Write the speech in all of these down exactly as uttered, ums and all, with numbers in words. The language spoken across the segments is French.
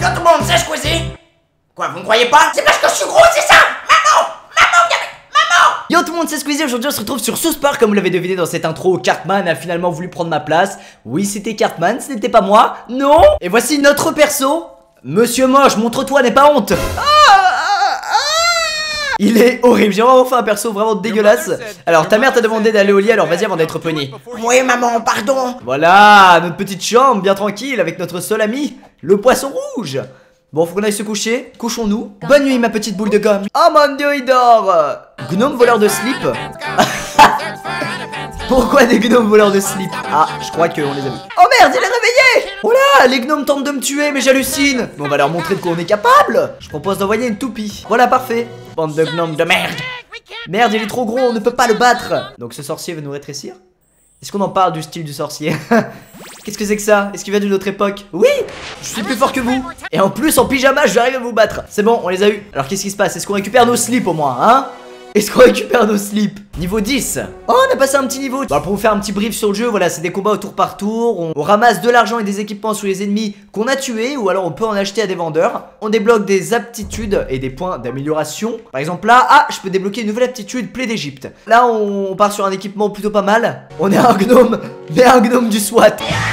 que tout le monde sait Squeezie? Quoi, vous ne croyez pas? C'est parce que je suis gros, c'est ça? Maman! Maman, viens avec... Maman! Yo tout le monde, c'est Squeezie. Aujourd'hui on se retrouve sur South Park. Comme vous l'avez deviné dans cette intro, Cartman a finalement voulu prendre ma place. Oui, c'était Cartman, ce n'était pas moi. Non. Et voici notre perso, Monsieur Moche, montre-toi, n'aie pas honte. Il est horrible, j'ai vraiment fait un perso vraiment dégueulasse. Alors ta mère t'a demandé d'aller au lit, alors vas-y avant d'être puni. Oui maman, pardon. Voilà, notre petite chambre bien tranquille avec notre seul ami, le poisson rouge. Bon, faut qu'on aille se coucher, couchons-nous. Bonne nuit ma petite boule de gomme. Oh mon dieu, il dort. Gnome voleur de slip. Pourquoi des gnomes voleurs de slip? Ah, je crois qu'on les a vus. Oh merde, il est réveillé. Oh là, les gnomes tentent de me tuer, mais j'hallucine. On va leur montrer de quoi on est capable. Je propose d'envoyer une toupie. Voilà, parfait. Bande de gnomes de merde. Merde, il est trop gros, on ne peut pas le battre. Donc ce sorcier veut nous rétrécir? Est-ce qu'on en parle du style du sorcier? Qu'est-ce que c'est que ça? Est-ce qu'il vient d'une autre époque? Oui, je suis plus fort que vous. Et en plus en pyjama je vais arriver à vous battre. C'est bon, on les a eu. Alors qu'est-ce qui se passe? Est-ce qu'on récupère nos slips au moins, hein? Est-ce qu'on récupère nos slips? Niveau dix. Oh, on a passé un petit niveau. Bon, pour vous faire un petit brief sur le jeu, voilà, c'est des combats au tour par tour. On, on ramasse de l'argent et des équipements sur les ennemis qu'on a tués, ou alors on peut en acheter à des vendeurs. On débloque des aptitudes et des points d'amélioration. Par exemple là, ah, je peux débloquer une nouvelle aptitude, plaie d'Égypte. Là, on, on part sur un équipement plutôt pas mal. On est un gnome, mais un gnome du SWAT.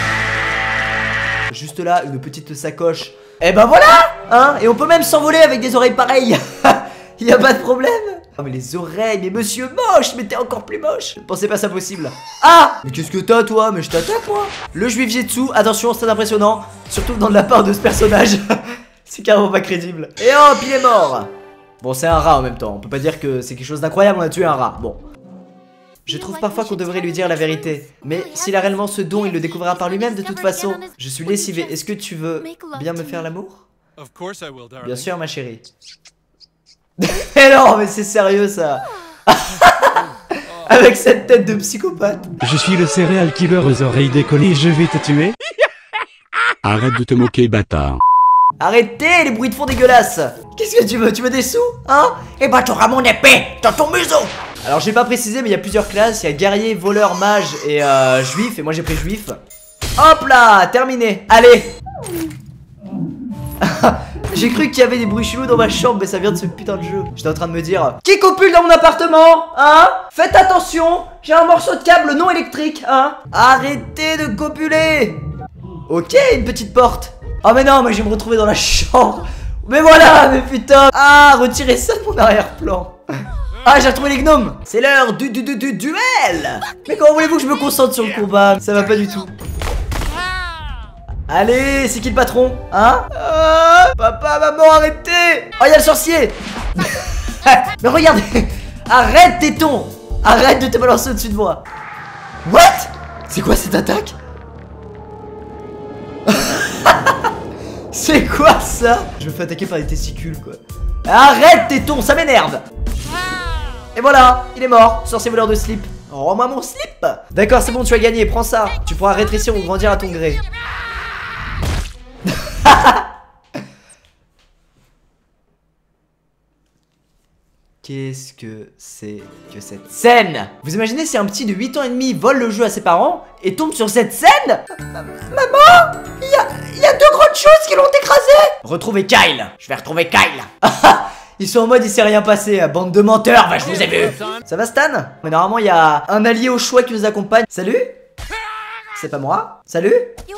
Juste là, une petite sacoche. Et ben voilà, hein. Et on peut même s'envoler avec des oreilles pareilles. Il y a pas de problème. Oh mais les oreilles, mais monsieur moche, mais t'es encore plus moche. Je pensais pas ça possible. Ah, mais qu'est-ce que t'as toi? Mais je t'attaque moi. Le juif Jetsu, attention, c'est impressionnant. Surtout dans de la part de ce personnage. C'est carrément pas crédible. Et hop, il est mort. Bon, c'est un rat en même temps. On peut pas dire que c'est quelque chose d'incroyable, on a tué un rat. Bon. Je trouve parfois qu'on devrait lui dire la vérité. Mais s'il a réellement ce don, il le découvrira par lui-même de toute façon. Je suis lessivé. Est-ce que tu veux bien me faire l'amour? Bien sûr ma chérie. Mais non, mais c'est sérieux ça. Avec cette tête de psychopathe. Je suis le serial killer aux oreilles décollées, je vais te tuer. Arrête de te moquer, bâtard. Arrêtez les bruits de fond dégueulasses. Qu'est-ce que tu veux? Tu veux des sous? Hein? Eh bah t'auras mon épée dans ton museau. Alors j'ai pas précisé mais il y a plusieurs classes. Il y a guerrier, voleur, mage et euh, juif. Et moi j'ai pris juif. Hop là, terminé. Allez. J'ai cru qu'il y avait des bruits chelous dans ma chambre, mais ça vient de ce putain de jeu. J'étais en train de me dire, qui copule dans mon appartement? Hein? Faites attention, j'ai un morceau de câble non électrique, hein? Arrêtez de copuler. Ok, une petite porte. Oh mais non, mais je vais me retrouver dans la chambre. Mais voilà, mais putain. Ah, retirez ça de mon arrière-plan. Ah, j'ai retrouvé les gnomes. C'est l'heure du, du, du, du duel. Mais comment voulez-vous que je me concentre sur le combat? Ça va pas du tout. Allez, c'est qui le patron? Hein? Ah, papa, maman, arrêtez! Oh, il y a le sorcier! Mais regardez! Arrête, téton! Arrête de te balancer au-dessus de moi! What? C'est quoi cette attaque? C'est quoi ça? Je me fais attaquer par les testicules, quoi. Arrête, téton, ça m'énerve! Et voilà, il est mort, sorcier voleur de slip. Rends-moi mon slip! D'accord, c'est bon, tu as gagné, prends ça. Tu pourras rétrécir ou grandir à ton gré. Qu'est-ce que c'est que cette scène? Vous imaginez si un petit de huit ans et demi vole le jeu à ses parents et tombe sur cette scène? Maman, il y a, y a deux grandes choses qui l'ont écrasé. Retrouvez Kyle. Je vais retrouver Kyle. Ils sont en mode il s'est rien passé, bande de menteurs, bah je vous ai vu. Ça va Stan? Mais normalement il y a un allié au choix qui nous accompagne. Salut? C'est pas moi? Salut?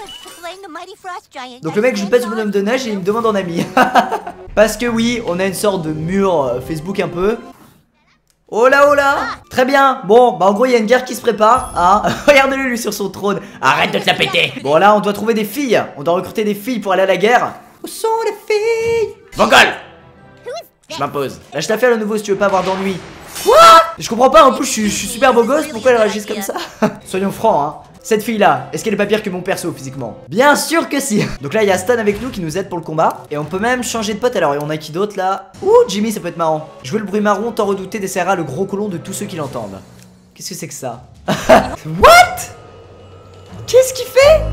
Donc le mec je pète le bonhomme de neige et il me demande en ami. Parce que oui, on a une sorte de mur euh, Facebook un peu. Oh là oh là. Très bien, bon bah en gros il y a une guerre qui se prépare hein. Regardez-le lui sur son trône. Arrête de te la péter. Bon là on doit trouver des filles. On doit recruter des filles pour aller à la guerre. Où sont les filles? Vogol. Je m'impose. Lâche l'affaire le nouveau si tu veux pas avoir d'ennui. Quoi? Je comprends pas, en plus je suis, je suis super beau gosse. Pourquoi elle réagisse comme ça? Soyons francs hein. Cette fille là, est-ce qu'elle est pas pire que mon perso physiquement? Bien sûr que si. Donc là il y a Stan avec nous qui nous aide pour le combat. Et on peut même changer de pote. Alors on a qui d'autre là? Ouh Jimmy, ça peut être marrant. Jouer le bruit marron tant redouté desserrera le gros colon de tous ceux qui l'entendent. Qu'est-ce que c'est que ça? What? Qu'est-ce qu'il fait?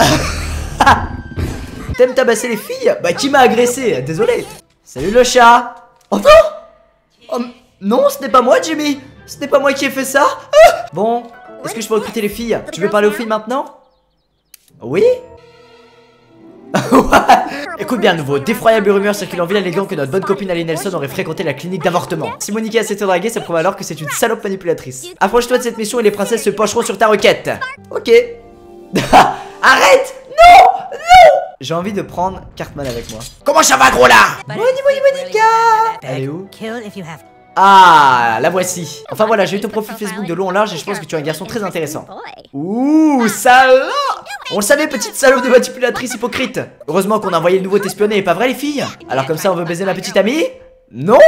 T'aimes tabasser les filles? Bah qui m'a agressé? Désolé. Salut le chat. Oh non. Oh, non ce n'est pas moi Jimmy. Ce n'est pas moi qui ai fait ça. Bon, est-ce que je peux recruter les filles? Tu veux parler aux filles maintenant? Oui? Écoute bien, nouveau, d'effroyables rumeurs circulent en ville alléguant que notre bonne copine Ali Nelson aurait fréquenté la clinique d'avortement. Si Monica s'était draguée, ça prouve alors que c'est une salope manipulatrice. Approche-toi de cette mission et les princesses se pencheront sur ta requête. Ok. Arrête. Non. Non. J'ai envie de prendre Cartman avec moi. Comment ça va, gros là? Monica. Elle est où? Ah, la voici. Enfin voilà, j'ai eu ton profil Facebook de long en large et je pense que tu es un garçon très intéressant. Ouh, salope. On le savait, petite salope de manipulatrice hypocrite. Heureusement qu'on a envoyé le nouveau t'espionner, pas vrai les filles? Alors comme ça on veut baiser ma petite amie? Non.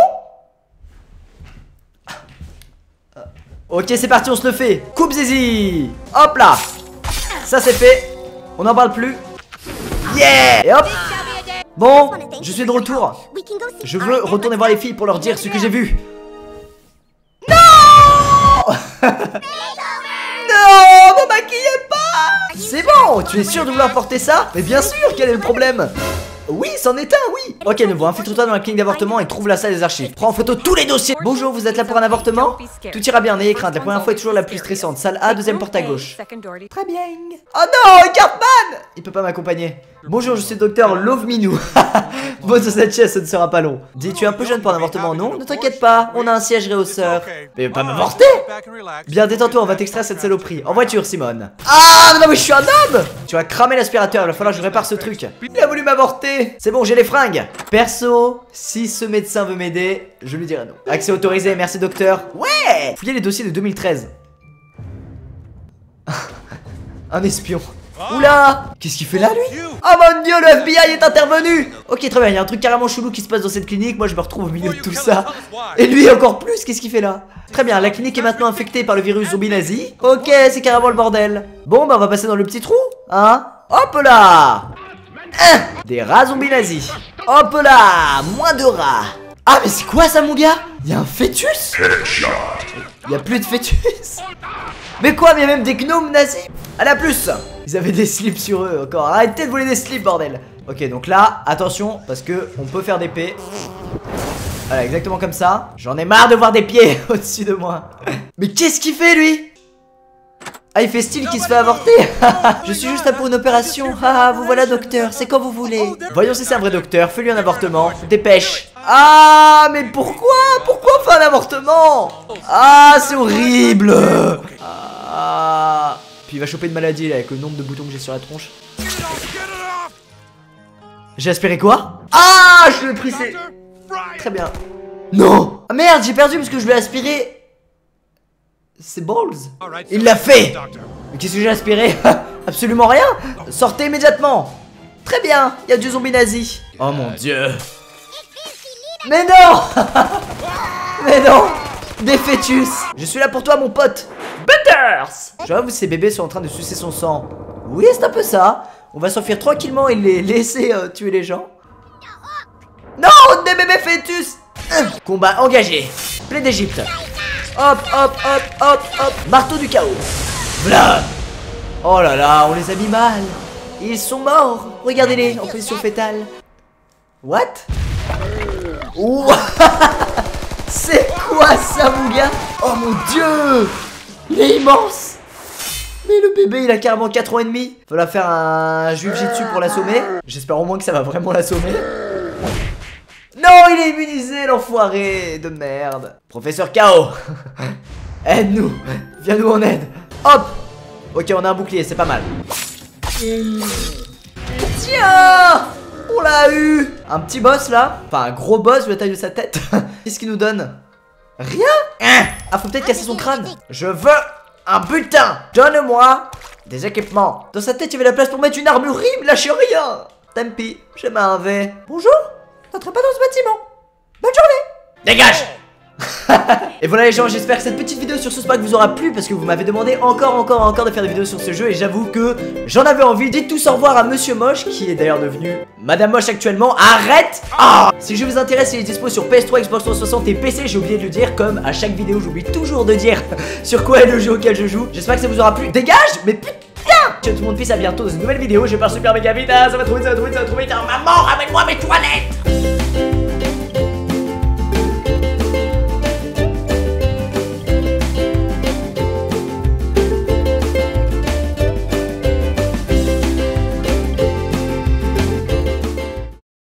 Ok, c'est parti, on se le fait. Coupe zizi. Hop là. Ça c'est fait. On n'en parle plus. Yeah. Et hop. Bon, je suis de retour. Je veux retourner voir les filles pour leur dire ce que j'ai vu. Non. Non, ne maquillez pas. C'est bon, tu es sûr de vouloir porter ça? Mais bien sûr, quel est le problème? Oui, c'en est un, oui. Ok, nouveau, infiltre-toi dans la clinique d'avortement et trouve la salle des archives. Prends en photo tous les dossiers. Bonjour, vous êtes là pour un avortement? Tout ira bien, n'ayez crainte, la première fois est toujours la plus stressante. Salle A, deuxième porte à gauche. Très bien. Oh non, Cartman. Il peut pas m'accompagner. Bonjour, je suis le docteur Love Minou. Bon, sur cette chaise, ce ne sera pas long. Dis, tu es un peu jeune pour un avortement, non? Ne t'inquiète pas, on a un siège réhausseur. Mais pas m'avorter. Bien, détends-toi, on va t'extraire cette saloperie. En voiture, Simone. Ah, mais non, mais je suis un homme. Tu as cramé l'aspirateur, il va falloir que je répare ce truc. Il a voulu m'avorter. C'est bon, j'ai les fringues. Perso, si ce médecin veut m'aider, je lui dirai non. Accès autorisé, merci docteur. Ouais. Fouillez les dossiers de deux mille treize. Un espion. Oula. Qu'est-ce qu'il fait là lui? Oh mon dieu, le F B I est intervenu. Ok, très bien, il y a un truc carrément chelou qui se passe dans cette clinique. Moi je me retrouve au milieu de tout ça. Et lui encore plus, qu'est-ce qu'il fait là? Très bien, la clinique est maintenant infectée par le virus zombie nazi. Ok, c'est carrément le bordel. Bon bah on va passer dans le petit trou. Hein? Hop là. Hein. Des rats zombies nazis. Hop là. Moins de rats. Ah mais c'est quoi ça mon gars? Il y a un fœtus? Il y a plus de fœtus. Mais quoi, mais il y a même des gnomes nazis. Allez, à plus. Ils avaient des slips sur eux encore. Arrêtez de voler des slips, bordel. Ok, donc là, attention, parce que on peut faire des P. Voilà, exactement comme ça. J'en ai marre de voir des pieds au-dessus de moi. Mais qu'est-ce qu'il fait, lui? Ah, il fait style qu'il se fait avorter. Je suis juste là pour une opération. Ah, vous voilà, docteur, c'est quand vous voulez. Voyons si c'est un vrai docteur, fais-lui un avortement. Dépêche. Ah, mais pourquoi? Pourquoi on fait un avortement? Ah, c'est horrible. Ah. Puis il va choper une maladie là, avec le nombre de boutons que j'ai sur la tronche. J'ai aspiré quoi? Ah, je l'ai pris, c'est... Très bien. Non. Ah merde, j'ai perdu parce que je l'ai aspiré. C'est balls. Il l'a fait. Mais qu'est-ce que j'ai aspiré? Absolument rien. Sortez immédiatement. Très bien, il y a du zombie nazi. Oh mon dieu. Mais non. Mais non. Des fœtus. Je suis là pour toi mon pote. Butters. J'avoue, ces bébés sont en train de sucer son sang. Oui, c'est un peu ça. On va s'enfuir tranquillement et les laisser euh, tuer les gens. Non, des bébés fœtus. euh. Combat engagé. Plaie d'Égypte. Hop, hop, hop, hop, hop. Marteau du chaos. Voilà. Oh là là, on les a mis mal. Ils sont morts. Regardez-les en position fétale. What? Oh. C'est quoi ça, mon gars? Oh mon dieu. Il est immense. Mais le bébé, il a carrément quatre ans et demi. Faut la faire un juif jitsu pour l'assommer. J'espère au moins que ça va vraiment l'assommer. Non, il est immunisé, l'enfoiré de merde. Professeur K O. Aide-nous. Viens-nous en aide. Hop. Ok, on a un bouclier, c'est pas mal. Tiens. On l'a eu. Un petit boss là. Enfin, un gros boss vu la taille de sa tête. Qu'est-ce qu'il nous donne? Rien. Ah, faut peut-être casser son crâne. Je veux un butin. Donne-moi des équipements. Dans sa tête, il y avait la place pour mettre une armurerie. Mais lâchez rien. Tant pis, je m'en vais. Bonjour. N'entrez pas dans ce bâtiment. Bonne journée. Dégage. Et voilà les gens, j'espère que cette petite vidéo sur ce pack vous aura plu parce que vous m'avez demandé encore, encore, encore de faire des vidéos sur ce jeu et j'avoue que j'en avais envie. Dites tous au revoir à Monsieur Moche qui est d'ailleurs devenu Madame Moche actuellement. Arrête. Ah. Si le jeu vous intéresse, il est dispo sur P S trois, Xbox trois cent soixante et P C. J'ai oublié de le dire, comme à chaque vidéo, j'oublie toujours de dire sur quoi est le jeu auquel je joue. J'espère que ça vous aura plu. Dégage. Mais putain. Ciao tout le monde, peace, à bientôt dans une nouvelle vidéo. Je pars super méga vite, hein, ça va trop vite, ça va trop vite, ça va trop vite. Maman, ramène-moi mes toilettes.